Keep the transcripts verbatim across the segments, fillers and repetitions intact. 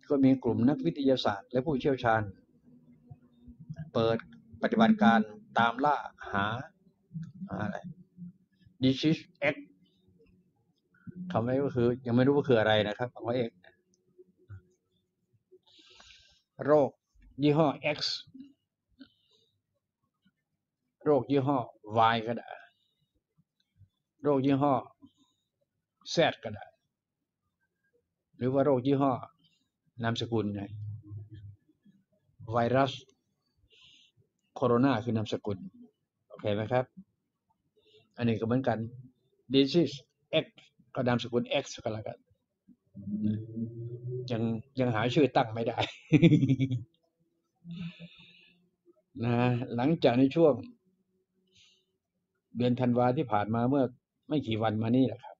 ก็มีกลุ่มนักวิทยาศาสตร์และผู้เชี่ยวชาญเปิดปฏิบัติการตามล่าหาอะไร disease X คำนี้ก็คือยังไม่รู้ว่าคืออะไรนะครับคำว่า X โรคยี่ห้อ X โรคยี่ห้อ Y ก็ได้โรคยี่ห้อ Z ก็ได้หรือว่าโรคยี่ห้อนามสกุลไงไวรัสโคโรนาคือนามสกุลโอเคไหมครับอันนี้ก็เหมือนกัน disease X ก็นามสกุล X ก็แล้วกันยังยังหาชื่อตั้งไม่ได้ นะหลังจากในช่วงเดือนธันวาที่ผ่านมาเมื่อไม่กี่วันมานี้แหละครับ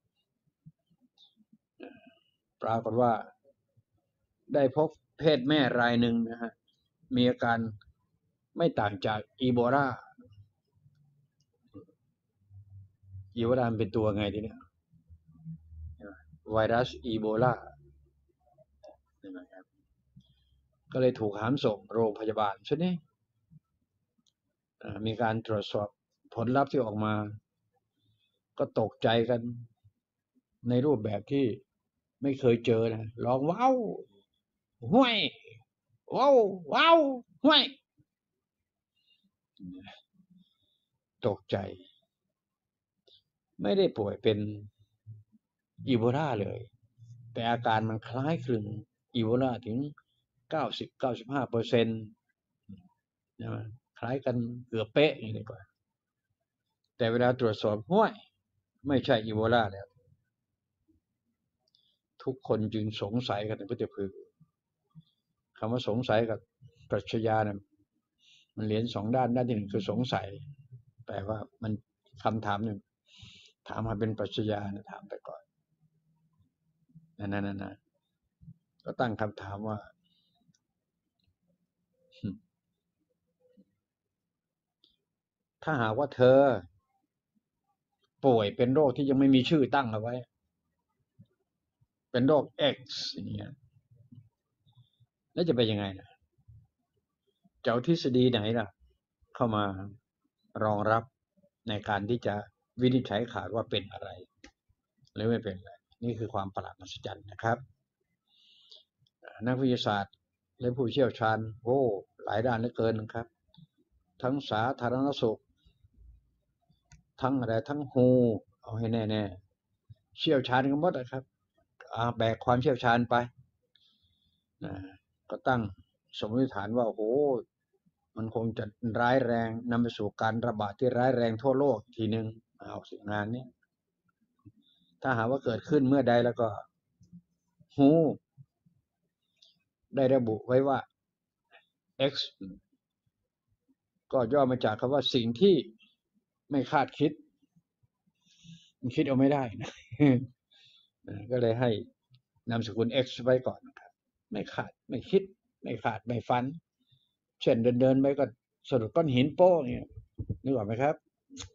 ปรากฏว่าได้พบเพศแม่รายหนึ่งนะฮะมีอาการไม่ต่างจากอีโบลาอีโบลาเป็นตัวไงทีเนี้ยไวรัสอีโบลาใช่ไหมครับก็เลยถูกหามส่งโรงพยาบาลชุดนี้มีการตรวจสอบผลลัพธ์ที่ออกมาก็ตกใจกันในรูปแบบที่ไม่เคยเจอนะร้องว้าวห้วยว้าวว้าวห้วยตกใจไม่ได้ป่วยเป็นอีโบลาเลยแต่อาการมันคล้ายคลึงอีโบลาถึงเก้าสิบ เก้าสิบห้าเปอร์เซ็นต์นะคล้ายกันเกือบเป๊ะอย่างนี้ดีกว่าแต่เวลาตรวจสอบห้วยไม่ใช่อีโบลาแล้วทุกคนจึงสงสัยกันในพุทธพึงคำว่าสงสัยกับปรัชญาเนี่ยมันเหรียญสองด้านด้านที่หนึ่งคือสงสัยแต่ว่ามันคำถามหนึ่งถามมาเป็นปรัชญาถามไปก่อนนั่นนั่นนะก็ตั้งคำถามว่าถ้าหากว่าเธอป่วยเป็นโรคที่ยังไม่มีชื่อตั้งเอาไว้เป็นโรค X อย่างเงี้ยแล้วจะเป็นยังไงนะจะเอาทฤษฎีไหนล่ะเข้ามารองรับในการที่จะวินิจฉัยขาดว่าเป็นอะไรหรือไม่เป็นอะไรนี่คือความประหลาดมหัศจรรย์นะครับนักวิทยาศาสตร์และผู้เชี่ยวชาญโอ้หลายด้านเหลือเกินนะครับทั้งสาธารณสุขทั้งอะไรทั้งฮูเอาให้แน่ๆเชี่ยวชาญกันหมดนะครับแบกความเชี่ยวชาญไปนะก็ตั้งสมมติฐานว่าโอ้โหมันคงจะร้ายแรงนำไปสู่การระบาดที่ร้ายแรงทั่วโลกทีหนึ่งเอาสิ่งงานนี้ถ้าหากว่าเกิดขึ้นเมื่อใดแล้วก็ฮูได้ระบุไว้ว่า X ก็ย่อมาจากคำว่าสิ่งที่ไม่คาดคิดมันคิดเอาไม่ได้นะก็เลยให้นามสกุล X ไว้ก่อนนะครับไม่คาดไม่คิดไม่คาดไม่ฝันเช่นเดินเดินไปก็สะดุดก้อนหินโป้เนี่ยนึกออกไหมครับ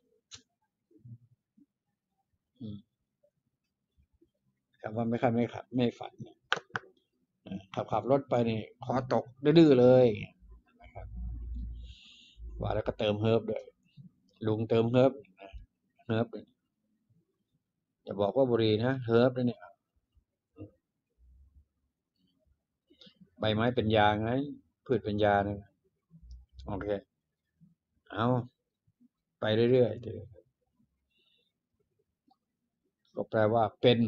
คำว่าไม่คาดไม่ขับไม่ฝันขับขับรถไปนี่คอตกดื้อเลยนะครับว่าแล้วก็เติมเฮิร์บด้วยลุงเติมเฮิร์บเฮิร์บอย่าบอกว่าบุรีนะเฮิร์บเนี่ยใบไม้เป็นยาไงพืชเป็นยานะโอเคเอาไปเรื่อยๆก็แปลว่าเป็น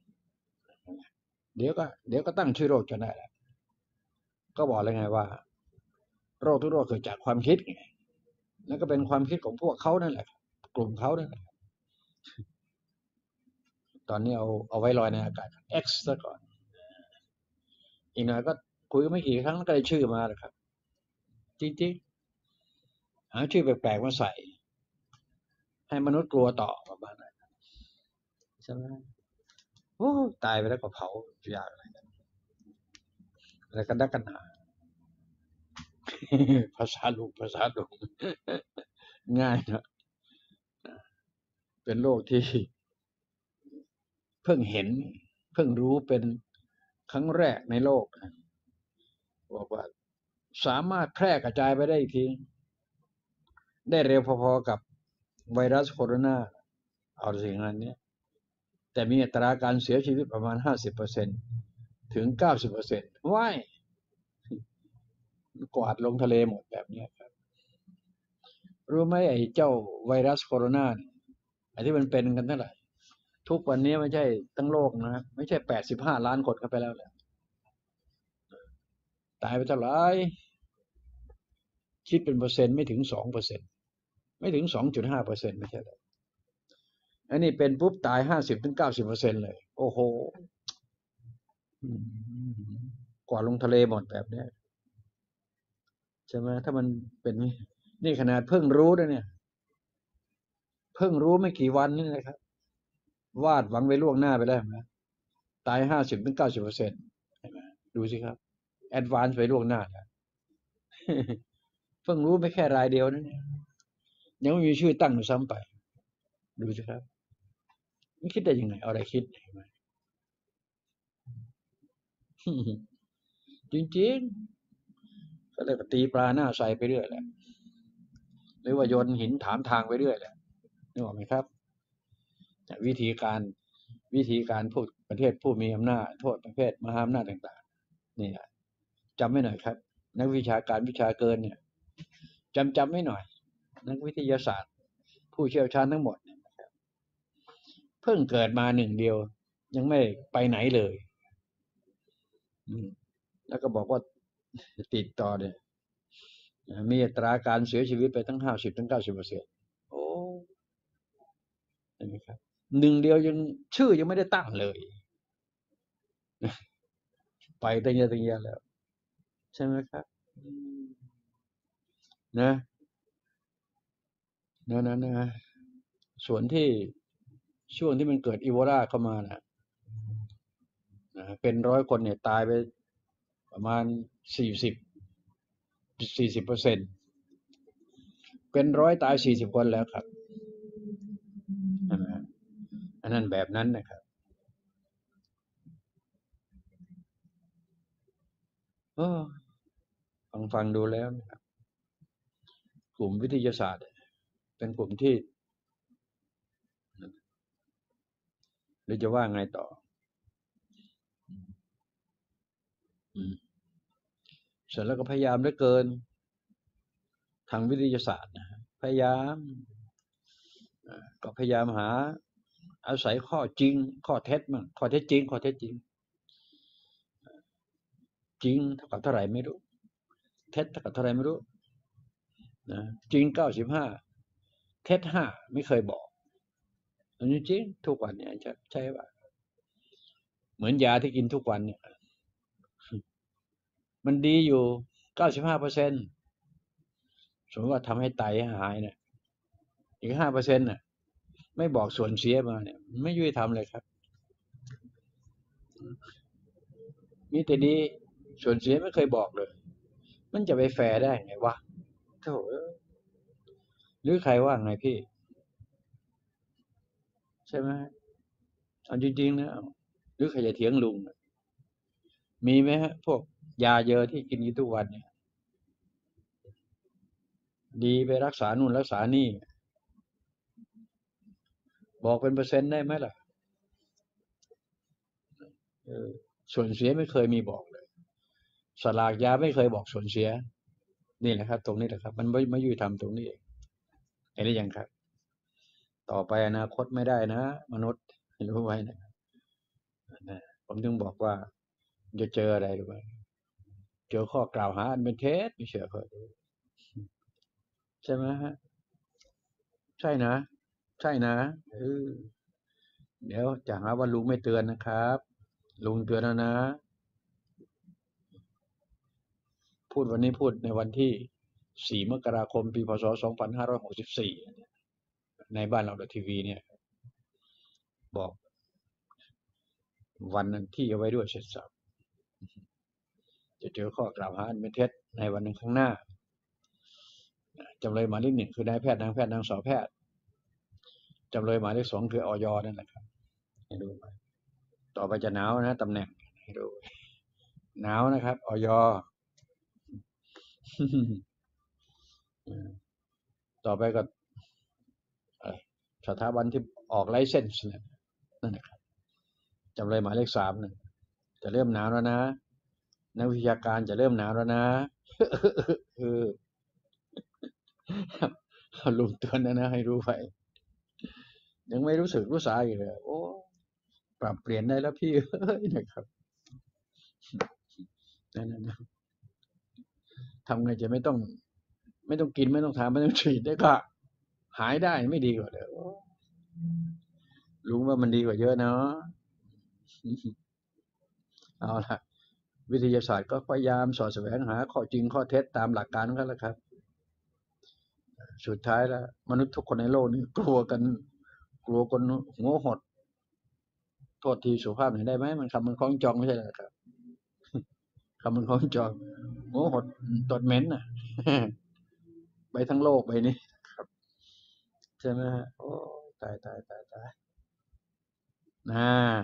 เดี๋ยวก็เดี๋ยวก็ตั้งชื่อโรคจนได้แล้วก็บอกเลยไงว่าโรคทุกโรคเกิดจากความคิดไงแล้วก็เป็นความคิดของพวกเขานั่นแหละกลุ่มเขานั่นแหละตอนนี้เอาเอาไว้ลอยในอากาศ X ซะก่อนอีกหน่อยก็คุยไม่กี่ครั้งก็ได้ชื่อมาแล้วครับจริงๆหาชื่อแปลกๆมาใส่ให้มนุษย์กลัวต่อประมาณนั้นใช่ไหมโอ้ตายไปแล้วก็เผาอยากอะไรกันอะไรกันนักกันหนาภาษาลุงภาษาลุงง่ายนะเป็นโลกที่เพิ่งเห็นเพิ่งรู้เป็นครั้งแรกในโลกบอกว่าสามารถแพร่กระจายไปได้อีกทีได้เร็วพอๆกับไวรัสโคโรนาเอาสิ่งนั้นเนี่ยแต่มีอัตราการเสียชีวิตประมาณห้าสิบเปอร์เซ็นต์ถึงเก้าสิบเปอร์เซ็นต์ว้ายกวาดลงทะเลหมดแบบนี้ครับรู้ไหมไอ้เจ้าไวรัสโคโรนาเนี่ยไอ้ที่มันเป็นกันเท่าไหร่ทุกวันนี้ไม่ใช่ทั้งโลกนะไม่ใช่แปดสิบห้าล้านคนเข้าไปแล้วแหละตายไปเท่าไหร่คิดเป็นเปอร์เซ็นต์ไม่ถึงสองเปอร์เซ็นต์ไม่ถึงสองจุดห้าเปอร์เซ็นต์ไม่ใช่เลยอันนี้เป็นปุ๊บตายห้าสิบถึงเก้าสิบเปอร์เซ็นต์เลยโอ้โหกว่าลงทะเลหมดแบบนี้ใช่ไหมถ้ามันเป็นนี่ขนาดเพิ่งรู้นะเนี่ยเพิ่งรู้ไม่กี่วันนี่นะครับวาดหวังไว้ล่วงหน้าไปแล้วนะตายห้าสิบถึงเก้าสิบเปอร์เซ็นต์ดูสิครับแอดวานซ์ไปล่วงหน้าแล้วเพิ่งรู้ไม่แค่รายเดียวนะเนี่ยยังไม่มีชื่อตั้งอยู่ซ้ำไปดูสิครับไม่คิดได้ยังไงเอาอะไรคิดจริงๆก็เลยตีปลาหน้าใสไปเรื่อยแหละหรือว่าโยนหินถามทางไปเรื่อยแหละนึกออกไหมครับวิธีการวิธีการพูดประเทศผู้มีอำนาจโทษประเภทมหาอำนาจต่างๆนี่จำไม่หน่อยครับนักวิชาการวิชาเกินเนี่ยจำจำไม่หน่อยนักวิทยาศาสตร์ผู้เชี่ยวชาญทั้งหมดเพิ่งเกิดมาหนึ่งเดียวยังไม่ไปไหนเลยแล้วก็บอกว่าติดต่อเนี่ยมีอัตราการเสียชีวิตไปทั้งห้าสิบถึงเก้าสิบเปอร์เซ็นต์โอ้เห็นไหมครับหนึ่งเดียวยังชื่อยังไม่ได้ตั้งเลยไปตั้งเยอะตั้งเยอะแล้วใช่ไหมครับนะนะนะนะส่วนที่ช่วงที่มันเกิดอีโบลาเข้ามานะเป็นร้อยคนเนี่ยตายไปประมาณสี่สิบสี่สิบเปอร์เซ็นต์เป็นร้อยตายสี่สิบคนแล้วครับอันนั้นแบบนั้นนะครับเออฟังฟังดูแล้วนะครับกลุ่มวิทยาศาสตร์เป็นกลุ่มที่หรือจะว่าไงต่อเสร็จแล้วก็พยายามเหลือเกินทางวิทยาศาสตร์นะพยายามก็พยายามหาอาศัยข้อจริงข้อเท็จมั่งข้อเท็จจริงข้อเท็จจริงจริงเท่ากับเท่าไหร่ไม่รู้เท็จเท่ากับเท่าไหร่ไม่รู้นะจริงเก้าสิบห้าเท็จห้าไม่เคยบอกอันนี้จริงทุกวันเนี่ยจะใช่ป่ะเหมือนยาที่กินทุกวันเนี่ยมันดีอยู่เก้าสิบห้าเปอร์เซ็นต์สมมติว่าทำให้ไตหายเนี่ยอีกห้าเปอร์เซ็นต์น่ะไม่บอกส่วนเสียมาเนี่ยไม่ยุติธรรมเลยครับมีแต่ดีส่วนเสียไม่เคยบอกเลยมันจะไปแฟร์ได้ไงวะโธ่หรือใครว่าไงพี่ใช่ไหมเอาจริงๆนะหรือใครจะเถียงลุงมีไหมฮะพวกยาเยอะที่กินอยู่ทุกวันเนี่ยดีไปรักษานู่นรักษานี่บอกเป็นเปอร์เซ็นต์ได้ไหมล่ะเออส่วนเสียไม่เคยมีบอกเลยสลากยาไม่เคยบอกส่วนเสียนี่แหละครับตรงนี้แหละครับมันไม่ไม่ยุติธรรมตรงนี้เองเห็นหรือยังครับต่อไปอนาคตไม่ได้นะมนุษย์รู้ไว้นะผมถึงบอกว่าจะเจออะไรหรือเปล่าเจอข้อกล่าวหาอันเป็นเท็จไม่เชื่อเขาใช่ไหมฮะใช่นะใช่นะเออเดี๋ยวจะหาว่าลุงไม่เตือนนะครับลุงเตือนแล้วนะพูดวันนี้พูดในวันที่สี่มกราคมปีพศสองพันห้าร้อยหกสิบสี่ในบ้านเราดทีวีเนี่ยบอกวันนั้นที่เอาไว้ด้วยเสร็จสับจะเจอข้อกล่าวหาอันเป็นเท็จในวันหนึ่งข้างหน้าจำเลยหมายเลขหนึ่งคือนายแพทย์นางแพทย์นางสาวแพทย์จำเลยหมายเลขสองคืออยนั่นแหละครับให้ดูไปต่อไปจะหนาวนะตำแหน่งให้ดูหนาวนะครับอยต่อไปก็สถาบันที่ออกไลเซนส์เนี่ยนั่นนะครับจำเลยหมายเลขสามเนี่ยจะเริ่มหนาวแล้วนะนักวิชาการจะเริ่มหนาวแล้วนะเออลุงเตือนนะนะให้รู้ไปยังไม่รู้สึกรู้สาอยู่เลยโอ้ปรับเปลี่ยนได้แล้วพี่เฮ้ยนะครับนั่นนะทำไงจะไม่ต้องไม่ต้องกินไม่ต้องทานไม่ต้องฉีดได้ก็หายได้ไม่ดีกว่าเลยลุงว่ามันดีกว่าเยอะเนาะเอาละวิทยาศาสตร์ก็พยายามสอดแสวงหาข้อจริงข้อเท็จตามหลักการกันแล้วครับสุดท้ายแล้วมนุษย์ทุกคนในโลกนี้กลัวกันกลัวคนหัวหดโทษทีสุภาพหน่อยได้ไหมมันคำมันคล้องจองไม่ใช่เหรอครับคำมันคล้องจองหัวหดตดเหม็นน่ะไปทั้งโลกไปนี่ครับใช่ไหมฮะโอ้ตายตายตายตายนะ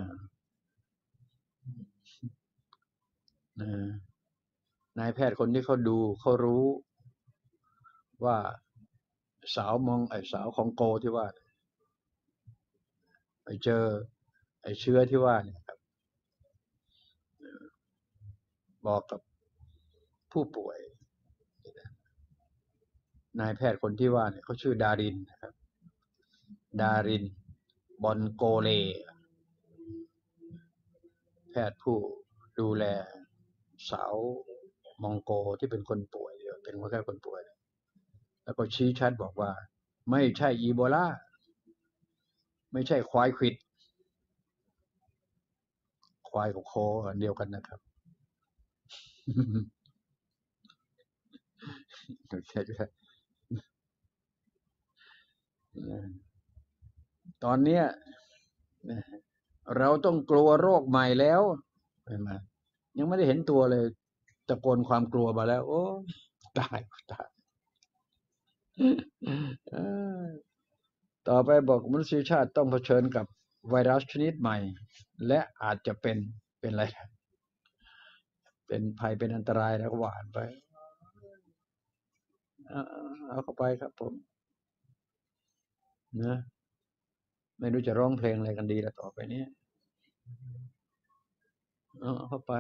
นะนายแพทย์คนที่เขาดูเขารู้ว่าสาวมองไอ้สาวของโกที่ว่าไปเจอไอ้เชื้อที่ว่าเนี่ยครับบอกกับผู้ป่วยนายแพทย์คนที่ว่าเนี่ยเขาชื่อดารินนะครับดารินบอนโกเลแพทย์ผู้ดูแลสาวมองโกที่เป็นคนป่วยเป็นคนแค่คนป่วยแล้วก็ชี้ชัดบอกว่าไม่ใช่อีโบลาไม่ใช่ควายควิดควายกับโคอันเดียวกันนะครับใช่ใช่ตอนนี้เราต้องกลัวโรคใหม่แล้วเห็นไหมยังไม่ได้เห็นตัวเลยตะโกนความกลัวมาแล้วโอ้ตายตายต่อไปบอกมนุษยชาติต้องเผชิญกับไวรัสชนิดใหม่และอาจจะเป็นเป็นอะไรเป็นภัยเป็นอันตรายแล้วก็หวานไปเอาเอาเข้าไปครับผมนะไม่รู้จะร้องเพลงอะไรกันดีแล้วต่อไปนี้เอาเข้าไป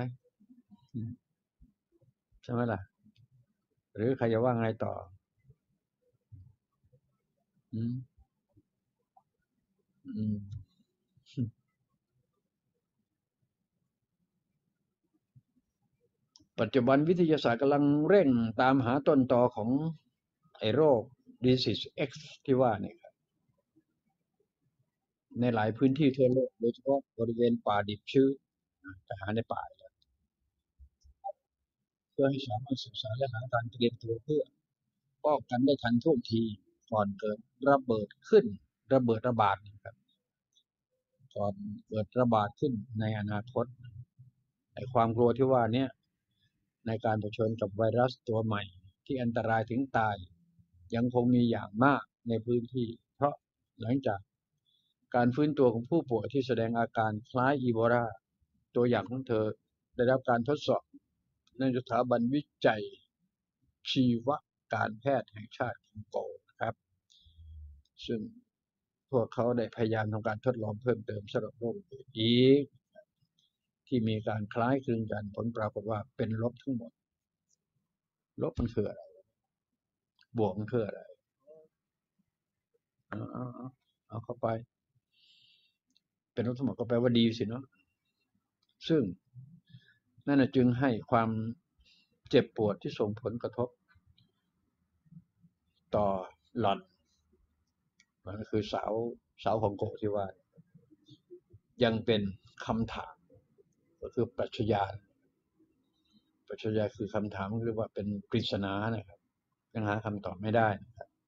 ใช่ไหมล่ะหรือใครจะว่าไงต่ออืมอืมปัจจุบันวิทยาศาสตร์กำลังเร่งตามหาต้นตอของไอ้โรค Disease X ที่ว่าเนี่ยในหลายพื้นที่ทั่วโลกโดยเฉพาะบริเวณป่าดิบชื้นจะหาในป่าเพื่อให้สามารถศึกษาและหาการเตรียมตัวเพื่อป้องกันได้ทันท่วงทีก่อนเกิดระเบิดขึ้นระเบิดระบาดนะครับก่อนเกิดระบาดขึ้นในอนาคตไอ้ความกลัวที่ว่านี้ในการเผชิญกับไวรัสตัวใหม่ที่อันตรายถึงตายยังคงมีอย่างมากในพื้นที่เพราะหลังจากการฟื้นตัวของผู้ป่วยที่แสดงอาการคล้ายอีโบลาตัวอย่างของเธอได้รับการทดสอบในสถาบันวิจัยชีวการแพทย์แห่งชาติของโกนะครับซึ่งพวกเขาได้พยายามทำการทดลองเพิ่มเติมสำหรับโรคอื่นอีกที่มีการคล้ายคลึงกันผลปรากฏว่าเป็นลบทั้งหมดลบมันคืออะไรบวกมันคืออะไรเอาเอาเอาเอาเข้าไปเป็นลบทั้งหมดก็แปลว่าดีสิเนาะซึ่งนั่นจึงให้ความเจ็บปวดที่ส่งผลกระทบต่อหล่อนมันก็คือสาวสาวของโกที่ว่ายังเป็นคำถามก็คือปรัชญาปรัชญาคือคำถามเรียกว่าเป็นปริศนานะครับยังหาคำตอบไม่ได้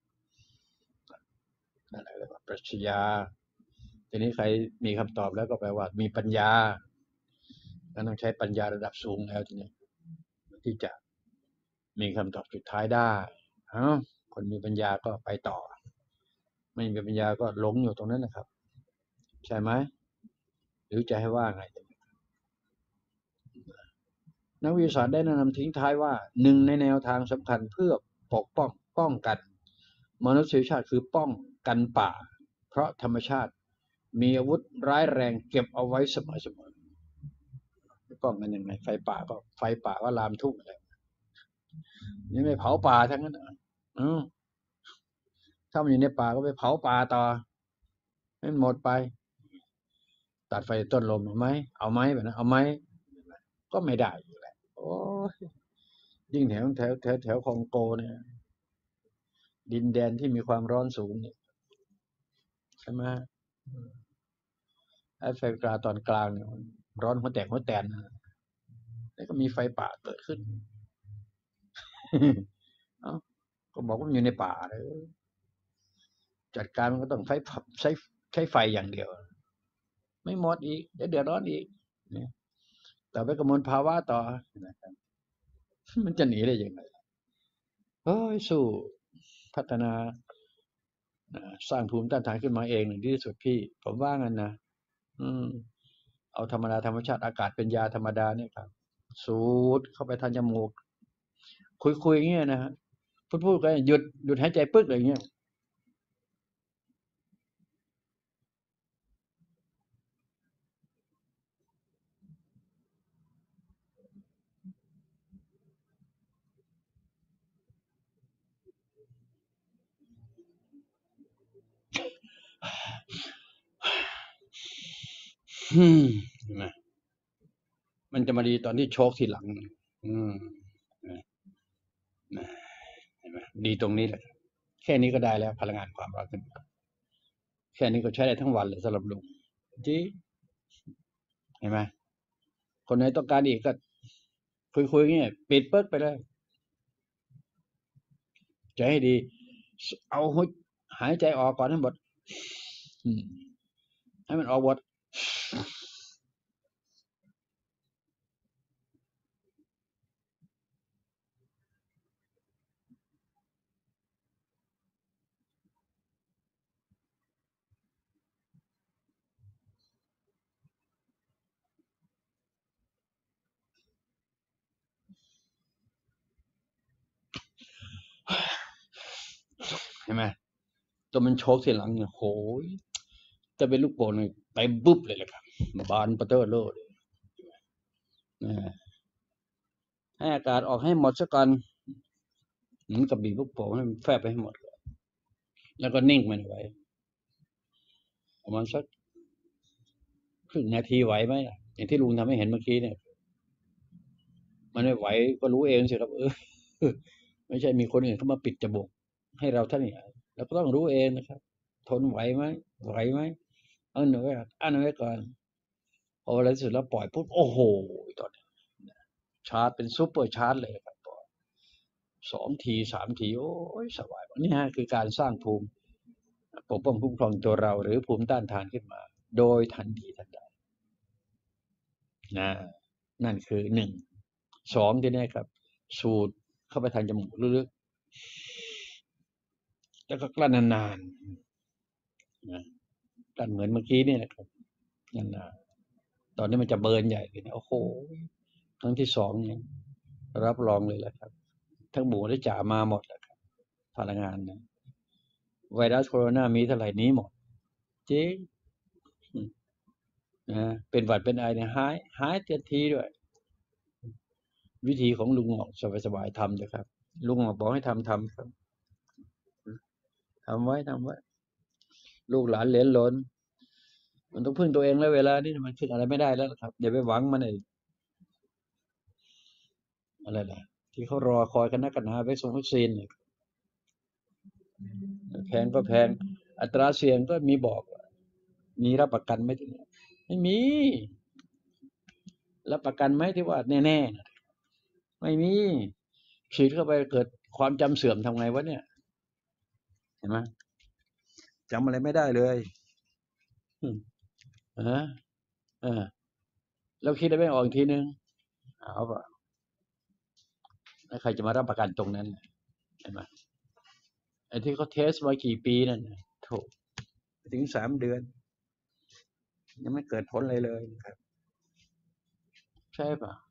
นั่นแหละเรียกว่าปรัชญาทีนี้ใครมีคำตอบแล้วก็แปลว่ามีปัญญาก็ต้องใช้ปัญญาระดับสูงแล้วทีนี้ที่จะมีคำตอบสุดท้ายได้เอ้าคนมีปัญญาก็ไปต่อไม่มีปัญญาก็หลงอยู่ตรงนั้นนะครับใช่ไหมหรือจะให้ว่าไงนักวิทยาศาสตร์ได้แนะนำทิ้งท้ายว่าหนึ่งในแนวทางสำคัญเพื่อปกป้องป้องกันมนุษยชาติคือป้องกันป่าเพราะธรรมชาติมีอาวุธร้ายแรงเก็บเอาไว้เสมอๆป้องกันยังไงไฟป่าก็ไฟป่าก็ลามทุ่งอะไรนี่ไม่เผาป่าทั้งนั้นอือถ้ามันอยู่ในป่าก็ไปเผาป่าต่อให้มันหมดไปตัดไฟต้นลมเอาไหมเอาไหมแบบนั้นเอาไหมก็ไม่ได้อยู่แล้วโอ้ยิ่งแถวแถวแถวแถวคองโกเนี่ยดินแดนที่มีความร้อนสูงเนี่ยใช่ไหมแอฟริกาตอนกลางเนี่ยร้อนหัวแตกหัวแตนนะแล้วก็มีไฟป่าเกิดขึ้นเอ้าก็บอกว่ามันอยู่ในป่าเลยจัดการมันก็ต้องใช้ใช้ใช้ไฟอย่างเดียวไม่หมดอีกเดี๋ยวเดือดร้อนอีกเนี่ยต่อไปกมลภาวะต่อนะครับมันจะหนีได้ยังไงเฮ้ยสู้พัฒนาสร้างภูมิต้านทานขึ้นมาเองดีที่สุดพี่ผมว่างั้นนะอืมเอาธรรมดาธรรมชาติอากาศเป็นยาธรรมดาเนี่ยครับสูดเข้าไปทางจมูกคุยๆอย่างเงี้ยนะฮะพูดๆกันหยุดหยุดหายใจปึ๊กอะไรเงี้ยอืมนะมันจะมาดีตอนที่โชคทีหลังอืมนะนะเห็นไหมดีตรงนี้แหละแค่นี้ก็ได้แล้วพลังงานความรักขึ้นมาแค่นี้ก็ใช้ได้ทั้งวันเลยสำหรับลุงจริงเห็นไหมคนไหนต้องการอีกก็คุยๆเงี้ยปิดปึ๊กไปเลยใจให้ดีเอาหายใจออกก่อนให้หมดอืมให้มันออกหมดเห็นไหมตัวมันโชกทีหลังเนี่ยโหยจะเป็นลูกโป่งเนี่ยไปบุ๊บเลยแหละครับบานปะเตอร์โลดนะให้อากาศออกให้หมดซะก่อนเหมือนกับบีบลูกโป่งให้มันแฟบไปให้หมดแล้วก็นิ่งมันไว้ประมาณสักครึ่งนาทีไหวไหมอย่างที่ลุงทำให้เห็นเมื่อกี้เนี่ยมันไม่ไหวก็รู้เองสิครับเออไม่ใช่มีคนอื่นเข้ามาปิดจมูกให้เราท่านเนี่ยเราก็ต้องรู้เองนะครับทนไหวไหมไหวไหมเอาหน่อยอันไว้ก่อนพออะไรสุดแล้วปล่อยปุ๊บโอ้โหตอนนี้ชาร์จเป็นซุปเปอร์ชาร์จเลยครับสองทีสามทีโอ้ยสบายนี่ฮะคือการสร้างภูมิปกป้องคุ้มครองตัวเราหรือภูมิต้านทานขึ้นมาโดยทันทีทันใดนะนั่นคือหนึ่งสองที่นี่ครับสูดเข้าไปทางจมูกลึกๆแล้วก็กลั้นนานๆนะกลั้นเหมือนเมื่อกี้นี่นะครับนานๆตอนนี้มันจะเบิร์นใหญ่เลยนะโอ้โหครั้งที่สองเนี่ยรับรองเลยแหละครับทั้งหมูและจ่ามาหมดแล้วครับพลังงานนะไวรัสโคโรนามีเท่าไหร่นี้หมดจริงนะเป็นหวัดเป็นไอเนี่ยหายหายเต็มทีด้วยวิธีของลุงหมอกสบายๆทำเลยครับลุงหมอกบอกให้ทำทำครับทำไว้ทำไว้ลูกหลานเหลนหลนมันต้องพึ่งตัวเองแล้วเวลานี้มันพึ่งอะไรไม่ได้แล้วครับอย่าไปหวังมันเลยอะไรล่ะที่เขารอคอยกันนักกันหนาวัคซีนวัคซีนเนี่ยแพงก็แพงอัตราเสี่ยงก็มีบอกมีรับประกันไหมที่นี่ไม่มีรับประกันไหมที่ว่าแน่ๆไม่มีฉีดเข้าไปเกิดความจำเสื่อมทำไงวะเนี่ยเห็นไหมจำอะไรไม่ได้เลยฮะเออแล้วคิดได้ไม่ออกอีกทีนึงเอาป่ะแล้วใครจะมารับประกันตรงนั้นเห็นไหมไอ้ที่เขาเทสไว้กี่ปีนั่นโถถึงสามเดือนยังไม่เกิดผลอะไรเลยครับใช่ป่ะ